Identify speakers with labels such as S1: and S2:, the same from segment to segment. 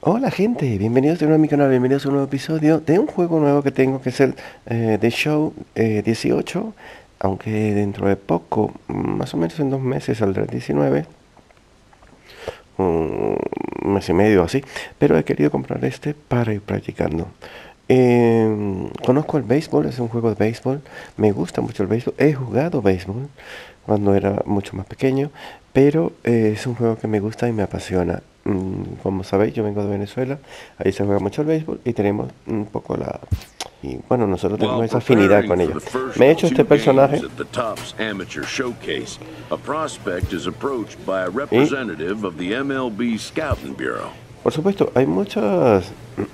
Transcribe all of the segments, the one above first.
S1: Hola gente, bienvenidos de nuevo a mi canal, bienvenidos a un nuevo episodio de un juego nuevo que tengo, que es el The Show 18, aunque dentro de poco, más o menos en 2 meses saldrá el 19, un mes y medio así, pero he querido comprar este para ir practicando. Conozco el béisbol, es un juego de béisbol, me gusta mucho el béisbol, he jugado béisbol cuando era mucho más pequeño, pero es un juego que me gusta y me apasiona. Como sabéis, yo vengo de Venezuela, ahí se juega mucho el béisbol y tenemos un poco la... Y bueno, nosotros tenemos esa afinidad con ellos. Me he hecho este personaje y, por supuesto, hay muchas...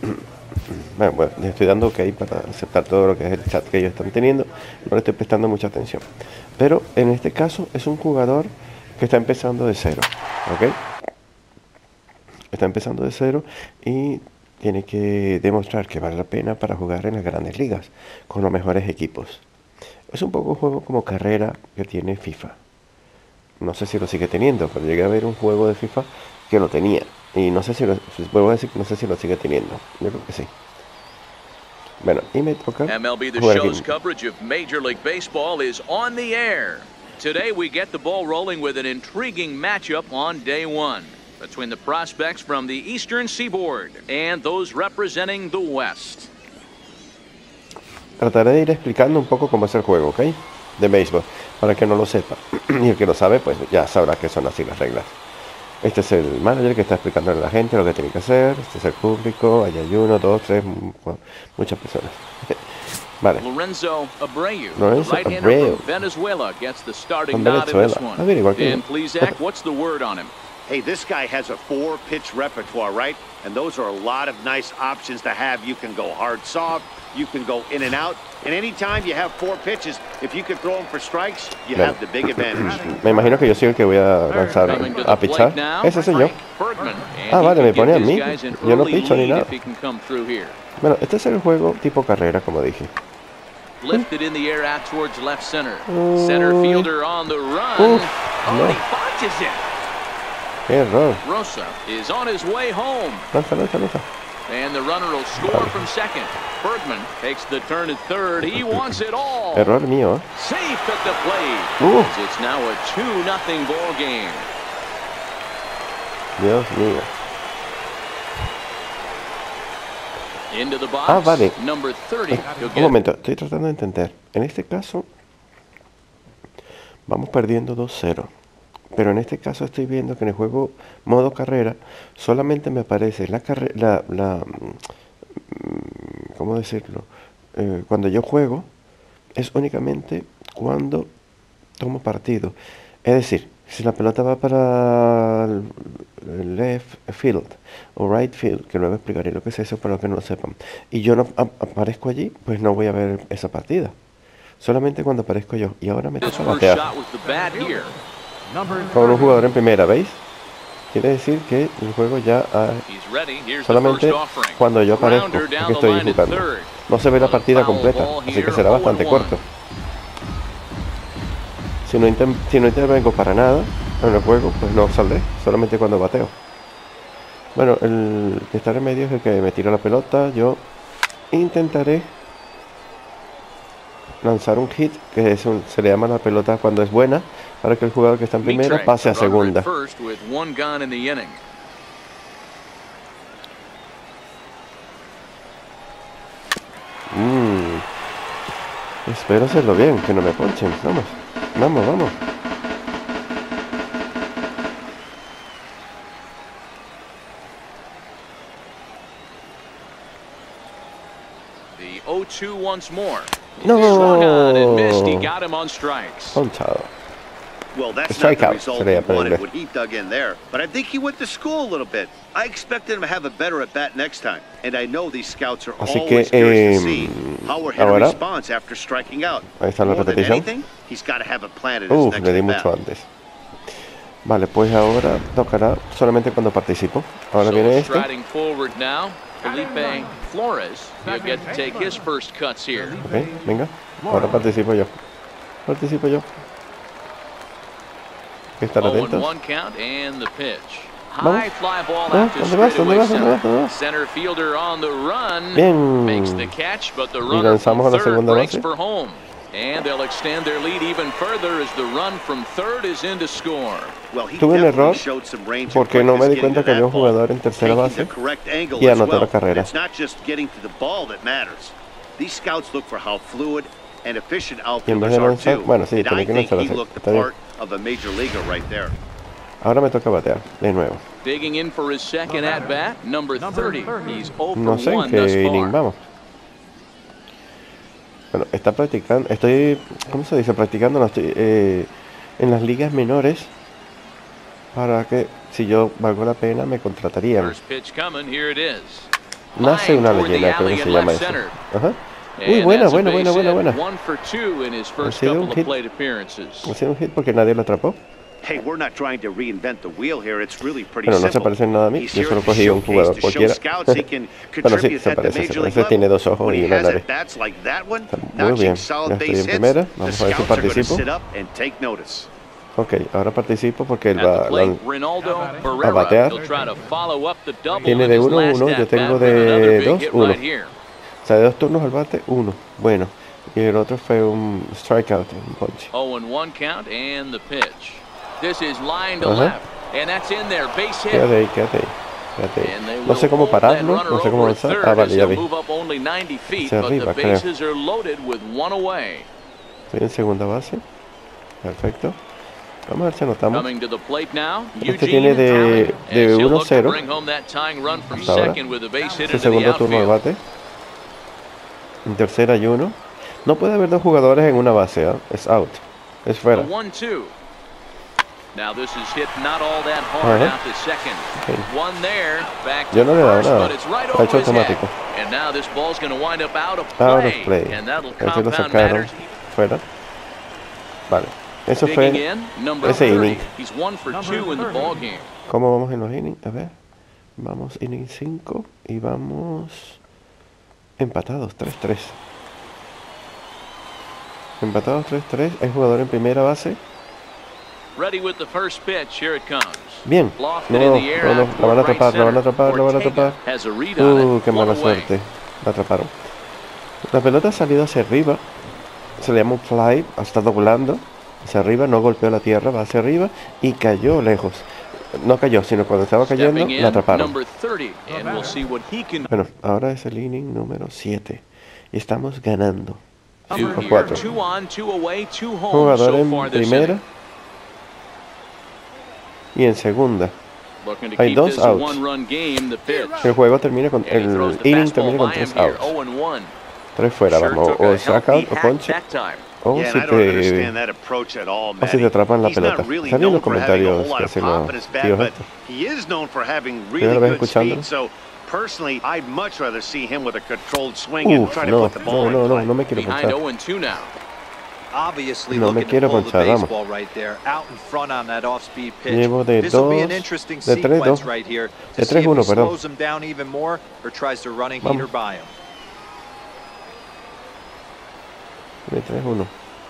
S1: Bueno, les estoy dando OK para aceptar todo lo que es el chat que ellos están teniendo. No le estoy prestando mucha atención. Pero en este caso es un jugador que está empezando de cero. ¿Ok? Está empezando de cero y tiene que demostrar que vale la pena para jugar en las grandes ligas con los mejores equipos. Es un poco un juego como carrera que tiene FIFA. No sé si lo sigue teniendo, pero llegué a ver un juego de FIFA que lo tenía. Y no sé si vuelvo a decir que no sé si lo sigue teniendo. Yo creo que sí. Bueno, y me toca
S2: MLB The
S1: jugar
S2: Show's
S1: aquí.
S2: coverage of Major League Baseball is on the air. Today we get the ball rolling with an intriguing matchup on day one between the prospects from the Eastern Seaboard and those representing the West.
S1: Trataré de ir explicando un poco cómo es el juego, ¿ok? De béisbol, para el que no lo sepa. Y el que lo sabe, pues ya sabrá que son así las reglas. Este es el manager que está explicándole a la gente lo que tiene que hacer. Este es el público. Allá hay uno, dos, tres, muchas personas. Vale.
S2: Lorenzo Abreu,
S1: Lorenzo
S2: the right-hander
S1: Abreu.
S2: from Venezuela, gets the starting
S1: From
S2: nod in this
S1: Venezuela.
S2: one.
S1: Ah, mira, igual que
S2: Dan
S1: yo.
S2: Plesac, what's the word on him?
S3: Hey, this guy has a 4-pitch repertoire, right? And those are a lot of nice options to have. You can go hard, soft, you can go in and out. And anytime you have 4 pitches, if you could throw them for strikes, you
S1: Bueno.
S3: have the big advantage.
S1: Me imagino que yo soy el que voy a lanzar
S2: Coming to the
S1: a pichar.
S2: plate now,
S1: Ese soy yo.
S2: Bergman. And
S1: Ah,
S2: he
S1: vale,
S2: can
S1: me
S2: give
S1: pone a
S2: his
S1: mí.
S2: guys an
S1: Yo no
S2: early
S1: picho ni
S2: lead
S1: nada.
S2: if he can come through here.
S1: Bueno, este es el juego tipo carrera, como dije.
S2: Lifted in the air out towards left center. Center fielder on the run.
S1: Uf,
S2: Oh,
S1: no.
S2: and he botches it.
S1: Qué error.
S2: Rosa is on his way home.
S1: Lanza, lanza, lanza.
S2: And the runner will score from second. Bergman takes the turn at third. He wants it all.
S1: Error mío, ¿eh?
S2: Safe at the plate. As it's now a 2-0 ball game.
S1: Dios mío.
S2: Into the box.
S1: Ah, vale.
S2: Number 30. He'll
S1: Un
S2: get
S1: momento, estoy tratando de entender. En este caso, vamos perdiendo 2-0. Pero en este caso estoy viendo que en el juego modo carrera solamente me aparece ¿cómo decirlo? Cuando yo juego es únicamente cuando tomo partido. Es decir, si la pelota va para el left field o right field, que luego explicaré lo que es eso para los que no lo sepan, y yo no aparezco allí, pues no voy a ver esa partida. Solamente cuando aparezco yo. Y ahora me
S2: his
S1: toca
S2: first
S1: batear
S2: shot with the bat here.
S1: con un jugador en primera, ¿veis? Quiere decir que el juego ya
S2: He's ready. Here's the
S1: solamente
S2: first offering.
S1: cuando yo aparezco
S2: Grounder
S1: es
S2: down
S1: que
S2: the
S1: estoy
S2: line at
S1: jugando.
S2: third.
S1: No se ve la partida
S2: Foul
S1: completa,
S2: ball
S1: así que
S2: here,
S1: será bastante
S2: 0-1.
S1: corto. Si no intervengo para nada en el juego, pues no saldré, solamente cuando bateo. Bueno, el que está en medio es el que me tira la pelota. Yo intentaré lanzar un hit, que se le llama la pelota cuando es buena, para que el jugador que está en primera
S2: Mitre,
S1: pase a
S2: runner at
S1: segunda.
S2: first with 1 gone in the inning.
S1: Espero hacerlo bien, que no me ponchen. Vamos, vamos, vamos.
S2: The 0-2 once more.
S1: No.
S2: Swung on and missed. He got him on strikes.
S1: Ponchado.
S3: Well, that's
S1: Strikeout,
S3: not the result
S1: sería
S3: he
S1: para
S3: wanted
S1: inglés.
S3: when he dug in there. But I think he went to school a little bit. I expected him to have a better at bat next time. And I know these scouts are
S1: Así
S3: always
S1: que,
S3: curious to see how a hitter
S1: ahora-
S3: responds after striking out.
S1: Ahí está la
S3: More than
S1: repetición.
S3: anything, he's got to have a plan in his next
S1: Le di
S3: at
S1: mucho
S3: bat.
S1: antes. Vale, pues ahora tocará solamente cuando participo. Ahora
S2: So
S1: viene este.
S2: striding forward now, Felipe Flores. He'll get to take his first cuts here.
S1: Ok, venga. Ahora participo yo. Participo yo. Hay que estar
S2: 0-1
S1: atentos.
S2: count and the pitch.
S1: Vamos.
S2: High fly ball
S1: No,
S2: out to
S1: ¿dónde vas? ¿Dónde
S2: straightaway
S1: vas? ¿Dónde vas?
S2: center.
S1: ¿Dónde vas?
S2: Center fielder on the run.
S1: Bien.
S2: Makes the catch, but the
S1: Y
S2: runner
S1: lanzamos
S2: from
S1: a la
S2: third
S1: segunda
S2: breaks
S1: base.
S2: for home. And they'll extend their lead even further as the run from third is in to score.
S3: Well, he
S1: Tuve un
S3: definitely
S1: error
S3: showed some range and
S1: porque no me
S3: quickness
S1: di
S3: getting
S1: cuenta
S3: to
S1: que había un
S3: that ball.
S1: jugador en tercera
S3: Taking
S1: base
S3: the correct angle
S1: y
S3: as
S1: anotó la
S3: well.
S1: carrera.
S3: It's not just getting to the ball that matters. These scouts look for how fluid and efficient
S1: Y en vez
S3: outfielders
S1: de
S3: are
S1: lanzar,
S3: too.
S1: bueno, sí,
S3: And
S1: tenía
S3: I
S1: que
S3: think
S1: lanzar
S3: he
S1: así.
S3: looked the
S1: Está bien.
S3: part of a major leaguer right there.
S1: Ahora me toca batear de nuevo.
S2: Digging in for his second at bat, number 30. He's 0
S1: No
S2: for
S1: sé en
S2: 1 thus
S1: qué inning
S2: far.
S1: vamos. Bueno, está practicando, estoy, ¿cómo se dice? Practicando, no estoy en las ligas menores para que si yo valgo la pena me contratarían.
S2: First pitch coming, here it is.
S1: Nace una
S2: Line toward the
S1: leyenda, creo que
S2: alley
S1: se
S2: in
S1: llama
S2: left
S1: eso.
S2: center.
S1: Ajá. Uy,
S2: And
S1: buena,
S2: that's a
S1: buena,
S2: base
S1: buena, buena,
S2: hit.
S1: buena.
S2: 1 for 2 in his first
S1: sido un
S2: couple of
S1: hit.
S2: plate appearances.
S1: Ha sido un hit porque nadie lo atrapó.
S3: Hey, we're not trying to reinvent the wheel here. It's really pretty
S1: Bueno, no se
S3: simple.
S1: parece en nada a mí.
S3: He's
S1: Yo
S3: here
S1: solo
S3: at the
S1: cogí un
S3: showcase
S1: jugador
S3: to show
S1: cualquiera.
S3: scouts he can
S1: Bueno, sí,
S3: contribute
S1: se
S3: at the
S1: parece, se
S3: major league
S1: parece. Tiene
S3: level.
S1: dos ojos
S3: When
S1: y
S3: he
S1: una
S3: has
S1: nariz.
S3: at-bats like that one,
S1: Está muy
S3: notching
S1: bien.
S3: solid
S1: Ya estoy
S3: base
S1: en
S3: hits,
S1: primera.
S3: the
S1: Vamos a ver si
S3: scouts are going to
S1: participo.
S3: sit up and take notice.
S1: Ok, ahora participo porque él
S2: At the
S1: va
S2: plate, Ronaldo
S1: a
S2: Barrera.
S1: batear.
S2: He'll try to follow up the double
S1: Tiene
S2: in
S1: de
S2: his
S1: 1-1,
S2: last
S1: yo
S2: at
S1: tengo
S2: bat with another
S1: de
S2: big hit
S1: 2-1.
S2: right here.
S1: O sea, de 2 turnos al bate, 1. Bueno. Y el otro fue un strikeout, un punch.
S2: 0-1 count and the pitch. This is line to
S1: Ajá.
S2: left, and that's in there, base hit.
S1: Quédate ahí, quédate ahí. Quédate
S2: And they
S1: ahí.
S2: will
S1: No sé cómo
S2: hold that
S1: pararlo,
S2: runner
S1: no sé cómo
S2: over at
S1: avanzar.
S2: third
S1: Ah,
S2: as
S1: vale, ya
S2: he'll
S1: vi.
S2: move up only 90 feet,
S1: Hacia
S2: but the
S1: arriba, creo.
S2: bases are loaded with one away.
S1: Estoy en segunda base. Perfecto. Vamos a ver si anotamos.
S2: Coming to the plate now,
S1: Este tiene
S2: Eugene
S1: de
S2: Talley, as he'll look to
S1: 1-0
S2: bring home that tying run from
S1: hasta ahora.
S2: second with a base hit
S1: Este
S2: into the
S1: segundo turno al
S2: outfield.
S1: bate. En tercera hay 1. No puede haber 2 jugadores en una base, ¿ah? Es out. Es
S2: The
S1: fuera.
S2: 1-2. Now this is hit not all that hard
S1: Ajá.
S2: out to second.
S1: Ok.
S2: One there, back
S1: Yo
S2: to
S1: no le he dado
S2: first,
S1: nada.
S2: but it's right
S1: Lo ha
S2: over
S1: hecho
S2: his head.
S1: automático.
S2: And now this ball's going to wind up out of
S1: Out of
S2: play,
S1: play.
S2: and that'll
S1: Ese lo
S2: compound
S1: sacaron
S2: matters.
S1: fuera. Vale. Eso
S2: Digging
S1: fue.
S2: in, number
S1: ese
S2: 30.
S1: inning.
S2: He's 1 for 2 in the ball game.
S1: ¿Cómo vamos en los innings? A ver. Vamos inning 5 y vamos empatados 3-3. Empatados 3-3. Hay jugador en primera base.
S2: Ready with the first pitch. Here it comes.
S1: Bien.
S2: Lofted
S1: No,
S2: in the air
S1: no, no.
S2: out
S1: La van a
S2: toward right
S1: atrapar, la van a
S2: center.
S1: atrapar, la van a
S2: Ortega
S1: atrapar.
S2: has a read on it.
S1: Qué
S2: One
S1: mala
S2: away.
S1: suerte. La atraparon. La pelota ha salido hacia arriba. Se le llama un fly. Está doblando hacia arriba. No golpeó la tierra. Va hacia arriba. Y cayó lejos. No cayó, sino cuando estaba cayendo,
S2: Stepping in,
S1: la atraparon.
S2: number 30, and we'll see what he can
S1: Bueno, ahora es el inning número 7. Y estamos ganando.
S2: do
S1: 5-4.
S2: here. 2 on, 2 away, 2 home
S1: Jugador
S2: so
S1: en
S2: far this
S1: primera
S2: inning.
S1: y en segunda.
S2: Looking to
S1: Hay
S2: keep
S1: dos
S2: this a
S1: outs.
S2: one-run game. The pitch.
S1: El juego termina con.
S2: And he throws
S1: El
S2: the
S1: inning
S2: fastball
S1: termina con
S2: by
S1: 3
S2: him here.
S1: outs.
S2: 0-1.
S1: 3 fuera,
S2: Sure
S1: vamos.
S2: took
S1: O
S2: a
S1: strikeout
S2: healthy
S1: o
S2: hack
S1: ponche.
S2: that time.
S1: O
S3: Yeah, and
S1: si
S3: I don't understand
S1: te.
S3: that approach at all,
S1: O si te
S3: Matty.
S1: atrapan la
S3: He's not
S1: pelota.
S3: really
S1: Están bien
S3: known
S1: los
S3: for having a whole
S1: comentarios
S3: lot
S1: que
S3: of
S1: hacen
S3: pop
S1: los
S3: in his bat,
S1: tíos
S3: but
S1: estos.
S3: he is known for having
S1: ¿Ya
S3: really
S1: lo ves
S3: good
S1: escuchándolo?
S3: speed. So personally, I'd much rather see him with a controlled swing and
S1: Uf,
S3: try to
S1: no,
S3: put the ball
S1: no,
S3: in
S1: no,
S3: play.
S1: no me quiero
S2: Behind
S1: ponchar.
S2: 0-2 now.
S4: Obviously
S1: No me
S4: looking to
S1: quiero
S4: pull the
S1: ponchar, vamos.
S4: baseball right there, out in front on that off-speed pitch.
S1: Llevo de
S4: This will be an
S1: 2,
S4: interesting
S1: de 3-2.
S4: sequence right here to
S1: De
S4: see if he
S1: 3-1, perdón.
S4: slows him down even more or tries to run a
S1: Vamos.
S4: heater by him.
S1: De 3-1.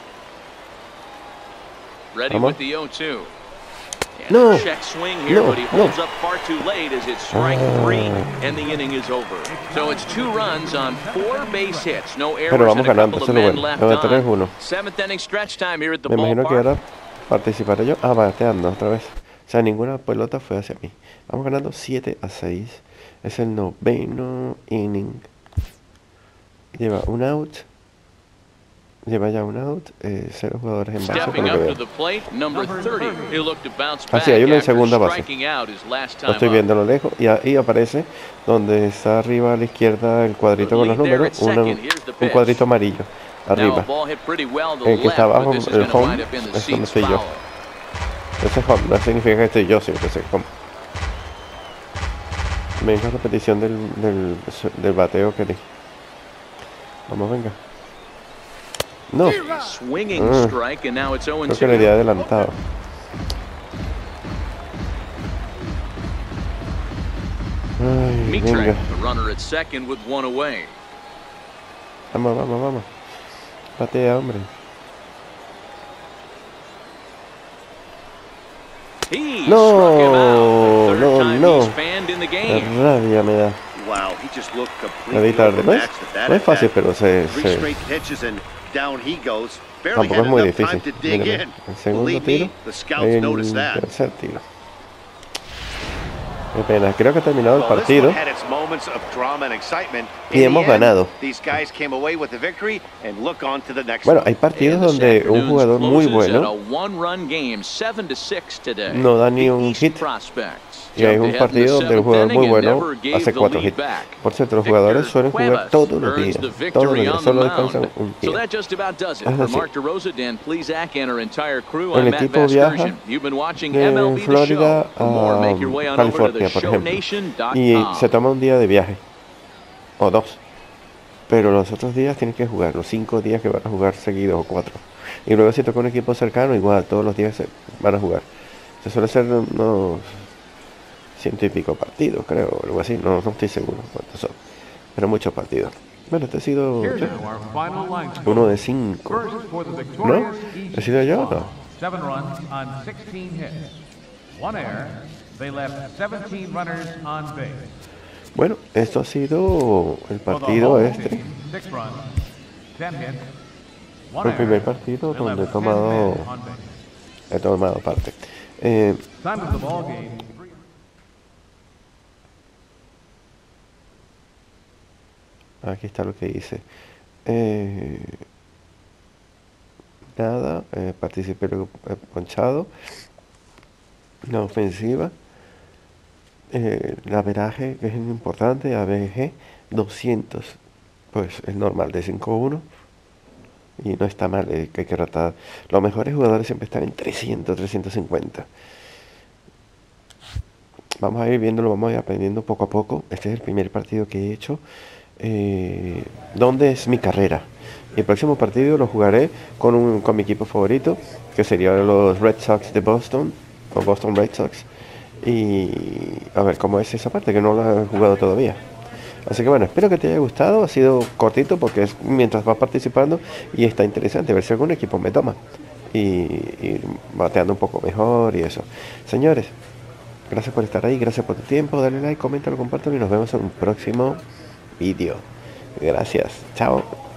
S2: Ready
S1: Vamos.
S2: with the 0-2. And
S1: No.
S2: a check swing here,
S1: No,
S2: but he
S1: no.
S2: holds up far too late as it's strike 3, and the inning is over. So it's 2 runs on 4 base hits, no errors,
S1: Pero vamos
S2: and a
S1: ganando,
S2: couple
S1: eso
S2: of
S1: es lo
S2: men
S1: bueno.
S2: left
S1: Lo de
S2: on.
S1: 3-1.
S2: 7th inning stretch time here at the
S1: Me imagino que
S2: ballpark.
S1: ahora participaré yo. Ah, bateando otra vez. O sea, ninguna pelota fue hacia mí. Vamos ganando 7-6. Es el noveno inning. Lleva un out. Lleva ya un out. 0 jugadores en base, por
S2: Stepping
S1: lo que
S2: up to
S1: veo.
S2: the plate, number 30. He'll look to bounce
S1: Ah,
S2: back
S1: sí, hay uno en
S2: after
S1: segunda base.
S2: striking out his last
S1: Lo
S2: time
S1: estoy
S2: up.
S1: viendo a lo lejos. Y ahí aparece donde está arriba a la izquierda el cuadrito con los números. Un cuadrito amarillo.
S2: Now a
S1: Arriba.
S2: ball hit pretty well to the
S1: El que está
S2: left,
S1: abajo,
S2: but this is
S1: el
S2: going to
S1: home,
S2: wind up in the
S1: es donde
S2: seats
S1: estoy yo.
S2: foul.
S1: Ese es home. No significa que estoy yo, sino que soy home. Venga, repetición del bateo que di. Vamos, venga. No,
S2: Swinging strike, and now it's
S1: creo que le
S2: 0-2.
S1: di adelantado. Ay,
S2: Mitra,
S1: venga.
S2: the runner at second with 1 away.
S1: Vamos, vamos, vamos. Batea, hombre.
S2: He struck him out.
S1: No,
S2: The third
S1: no,
S2: time
S1: no.
S2: he's fanned in the
S1: Qué
S2: game.
S1: rabia me da.
S3: Wow, he just looked
S1: La vi
S3: completely
S1: tarde.
S3: overmatched at that
S1: No es fácil,
S3: attack.
S1: pero
S3: Three straight pitches and down he goes. Barely
S1: tampoco
S3: had
S1: es muy
S3: enough time
S1: difícil.
S3: to dig
S1: Mírame,
S3: in.
S1: el segundo
S3: Believe
S1: tiro,
S3: me, the scouts noticed
S1: el
S3: that.
S1: tercer tiro. Qué pena, creo que ha terminado el
S3: Well, this
S1: partido
S3: one had its moments of drama and excitement.
S1: y
S3: In
S1: hemos
S3: the end,
S1: ganado.
S3: These guys came away with the victory and look on to the next
S1: Bueno,
S3: one.
S1: hay partidos
S2: And this
S1: donde un
S2: afternoon's
S1: jugador muy
S2: closes at a
S1: bueno
S2: one-run game, 7-6 today.
S1: no da ni
S2: The
S1: un
S2: East
S1: hit.
S2: Prospects
S1: Y hay
S2: jumped
S1: un
S2: ahead in the
S1: partido donde un
S2: seventh
S1: jugador muy
S2: inning and
S1: bueno
S2: never gave
S1: hace
S2: the
S1: 4
S2: lead
S1: hits.
S2: back.
S1: Por cierto, los jugadores
S2: Victor
S1: suelen jugar
S2: Cuevas
S1: todos los
S2: earns
S1: días.
S2: the
S1: Todos los
S2: victory
S1: días,
S2: on the
S1: solo descansan
S2: mound.
S1: un
S2: So
S1: día.
S2: that just about does it
S1: Es
S2: for
S1: decir,
S2: Mark DeRosa, Dan Plesac, and our entire crew.
S1: el
S2: I'm Matt
S1: equipo viaja
S2: Vasgersian. You've been watching
S1: de
S2: MLB The
S1: Florida
S2: Show. For more, make your way
S1: a
S2: on over to
S1: California, por ejemplo, y
S2: theshownation.com.
S1: se toma un día de viaje, o 2, pero los otros días tienen que jugar, los 5 días que van a jugar seguidos, o 4, y luego si toca un equipo cercano, igual, todos los días van a jugar. Se suele ser unos 100 y pico partidos, creo, o algo así, no estoy seguro cuántos son, pero muchos partidos. Bueno, este ha sido yo, 1 de 5, ¿no? ¿He sido yo o no?
S5: 7 runs on 16 hits. 1 error. They left 17 runners on base.
S1: Bueno, esto ha sido el partido este,
S5: 6 runs, 10 hits.
S1: el primer partido donde he tomado parte.
S5: Time of the ball game.
S1: Aquí está lo que hice. Nada, participé luego ponchado. La ofensiva. El averaje, que es importante, AVG 200. Pues es normal, de 5-1. Y no está mal, que hay que tratar. Los mejores jugadores siempre están en 300, 350. Vamos a ir viéndolo, vamos a ir aprendiendo poco a poco. Este es el primer partido que he hecho. ¿Dónde es mi carrera? Y el próximo partido lo jugaré con mi equipo favorito, que sería los Red Sox de Boston, o Boston Red Sox. Y a ver cómo es esa parte, que no la he jugado todavía. Así que bueno, espero que te haya gustado. Ha sido cortito porque es mientras vas participando y está interesante ver si algún equipo me toma y bateando un poco mejor y eso. Señores, gracias por estar ahí, gracias por tu tiempo, dale like, coméntalo, compártelo y nos vemos en un próximo vídeo. Gracias, chao.